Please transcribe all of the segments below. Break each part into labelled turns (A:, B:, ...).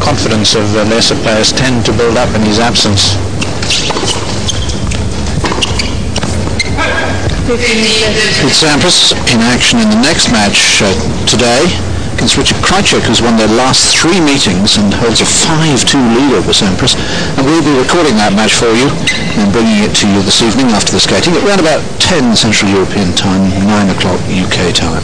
A: confidence of lesser players tend to build up in his absence.
B: Pete Sampras in action in the next match today against Richard Krajicek, who's won their last 3 meetings and holds a 5-2 lead over Sampras. And we'll be recording that match for you and bringing it to you this evening after the skating at around about 10 Central European time, 9 o'clock UK time.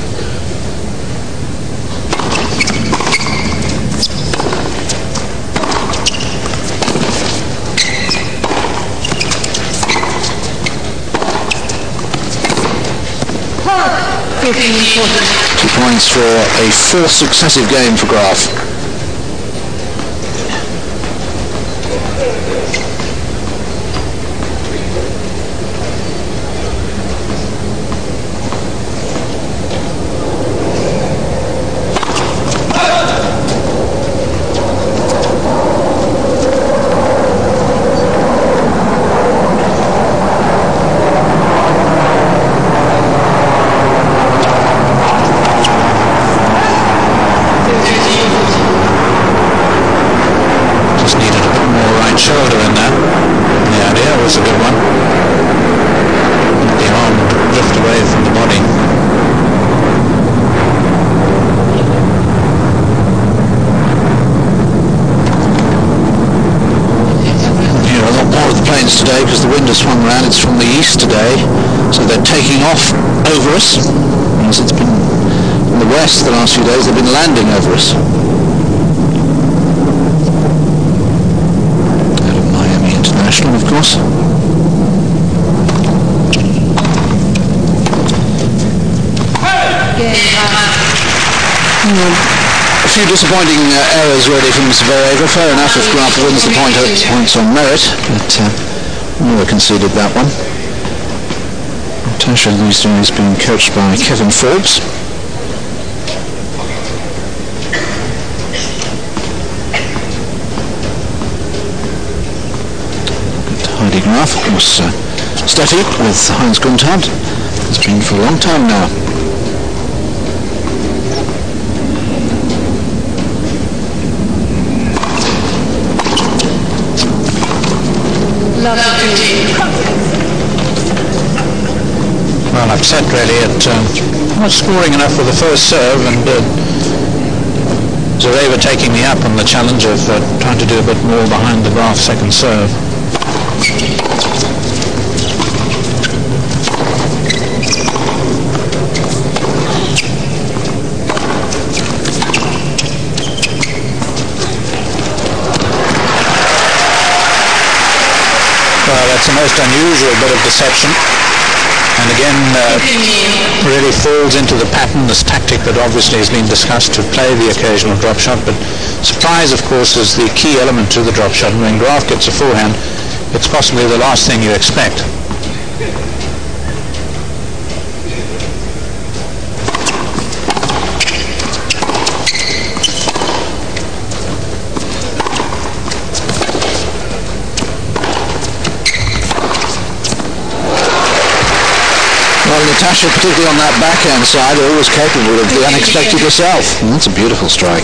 B: Two points for a 4th successive game for Graf. Today, because the wind has swung around, it's from the east today, so they're taking off over us. As it's been from the west the last few days, they've been landing over us. Out of Miami International, of course. A few disappointing errors really from Zvereva. Fair enough if Graf wins the points on merit, but Miller conceded that one. Natasha these days being coached by Kevin Forbes. Heidi Graf, of course, Steffi with Heinz Guntard. It's been for a long time now.
A: Well, upset really at not scoring enough for the first serve, and Zvereva taking me up on the challenge of trying to do a bit more behind the Graf second serve. Well, that's the most unusual bit of deception, and again really falls into the pattern, this tactic that obviously has been discussed to play the occasional drop shot. But surprise, of course, is the key element to the drop shot. When Graf gets a forehand, it's possibly the last thing you expect.
B: Well, Natasha, particularly on that backhand side, always capable of the unexpected herself. And that's a beautiful strike.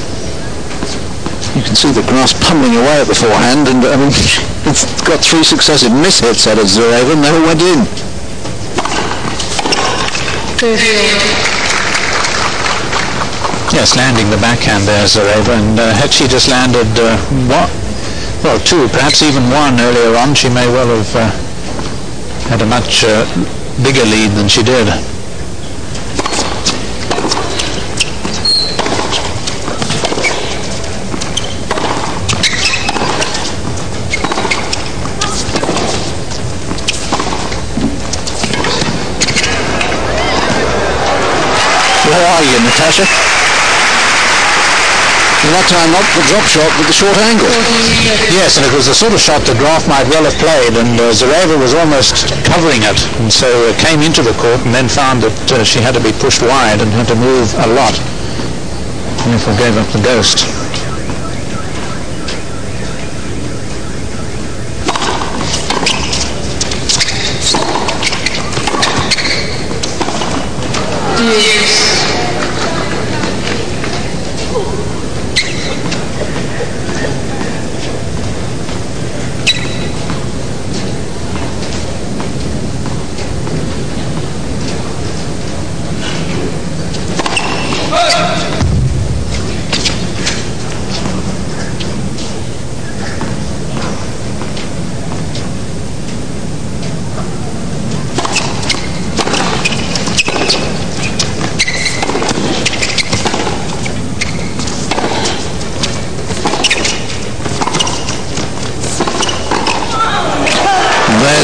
B: You can see the Graf pummeling away at the forehand, and I mean, it's got 3 successive mishits out of Zvereva, and they all went in.
A: Yes, landing the backhand there, Zvereva, and had she just landed 2, perhaps even 1 earlier on, she may well have had a much bigger lead than she did.
B: Where are you, Natasha? And that time not the drop shot, but the short angle.
A: Yes, and it was the sort of shot that Graf might well have played, and Zvereva was almost covering it, and so came into the court and then found that she had to be pushed wide and had to move a lot, and therefore gave up the ghost.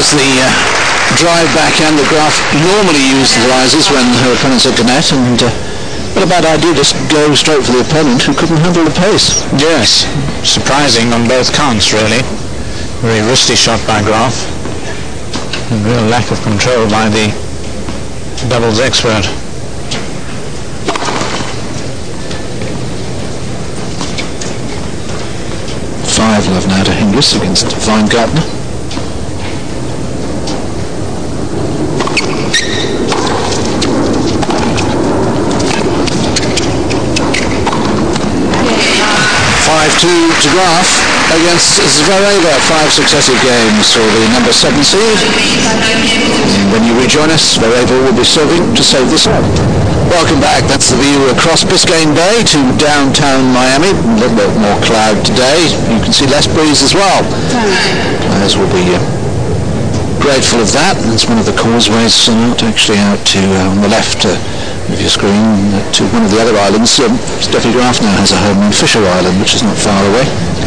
B: as the drive backhand that Graf normally utilizes when her opponent's at the net, and what a bad idea, just go straight for the opponent who couldn't handle the pace.
A: Yes, surprising on both counts really. Very risky shot by Graf, and real lack of control by the doubles expert.
B: Five love now to Hingis against Weingartner. to Graf against Zvereva. 5 successive games for the number 7 seed. And when you rejoin us, Zvereva will be serving to save the set. Welcome back. That's the view across Biscayne Bay to downtown Miami. A little bit more cloud today. You can see less breeze as well. Players will be grateful of that. That's one of the causeways actually out to on the left of your screen to one of the other islands. Steffi Graf now has a home in Fisher Island, which is not far away.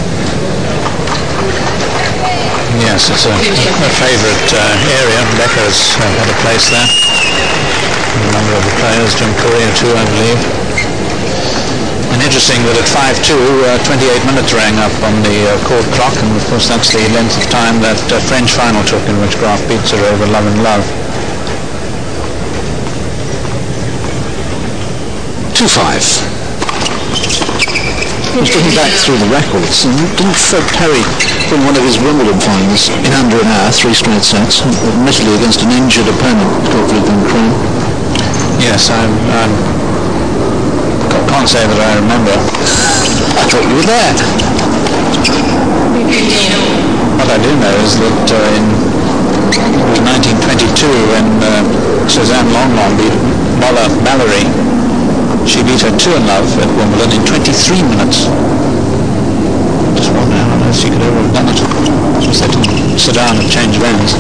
A: Yes, it's a favourite area. Becca's had a place there. A number of the players, Jim Courier too, I believe. And interesting that at 5-2, 28 minutes rang up on the court clock, and of course that's the length of time that French final took, in which Graf beats her over Love and Love.
B: 2-5. Just looking back through the records, didn't Fred Perry win one of his Wimbledon finals in under an hour, 3 straight sets, admittedly against an injured opponent, Gottfried van Kroon?
A: Yes, I can't say that I remember.
B: I thought you were there.
A: What I do know is that in 1922, when Suzanne Longmont beat Molla Mallory, she beat her 2-love at Wimbledon in 23 minutes. Just wonder how on earth she could ever have done it. Just had to sit down and change bands.